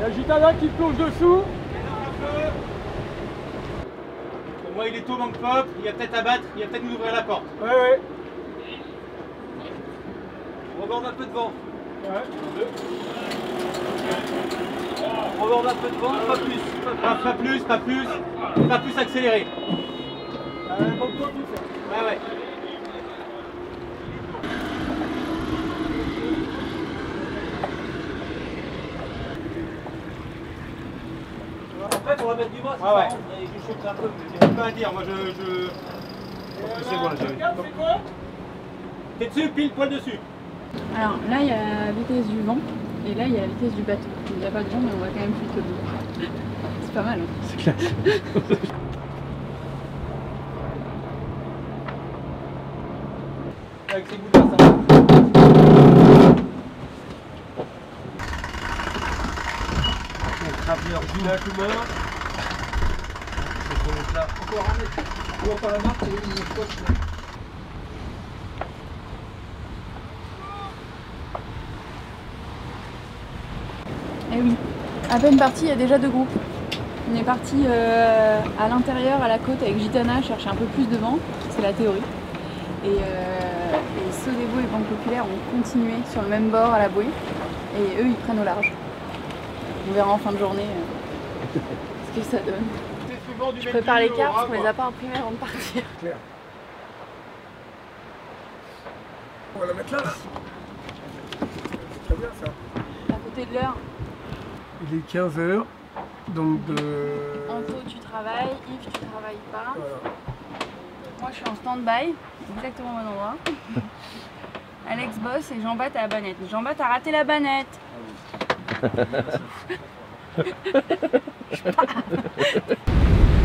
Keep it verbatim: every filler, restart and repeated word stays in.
y a Gitana qui plonge dessous. Pour moi, il est tôt, manque pop. Il va peut-être abattre, il va peut-être nous ouvrir la porte. Ouais, ouais. On reborde un peu de vent. Ouais. On reborde un peu de vent, pas plus. Pas, pas plus, pas plus. Pas plus accéléré. Euh, bon, toi, tu fais. Ouais, ouais. Après, pour la mettre du vent, c'est ah ouais. Je choque un peu, mais j'ai pas à dire. Moi, je. je... C'est bon, là, j'ai vu. C'est quoi? T'es dessus, pile poil dessus. Alors là, il y a la vitesse du vent et là, il y a la vitesse du bateau. Il n'y a pas de vent, mais on va quand même fuir le dos. C'est pas mal. Hein. C'est classe. Avec ces bouts-là, ça va. Traveleur Gina Kummer. C'est trop là. Encore un mètre. Tu vois pas la marque, c'est une fois. Eh oui, à peine parti, il y a déjà deux groupes. On est parti euh, à l'intérieur, à la côte, avec Gitana, chercher un peu plus de vent, c'est la théorie. Et, euh, et Sodevo et Banque Populaire ont continué sur le même bord à la bouée, et eux ils prennent au large. On verra en fin de journée euh, ce que ça donne. Je prépare les cartes parce qu'on les a pas imprimées avant de partir. Claire. On va la mettre là. C'est très bien ça. À côté de l'heure. Il est quinze heures, donc de... Anto, tu travailles, Yves, tu travailles pas. Voilà. Moi, je suis en stand-by, exactement au bon endroit. Alex bosse et Jean-Bat à la banette. Jean-Bat a raté la banette. Ah oui.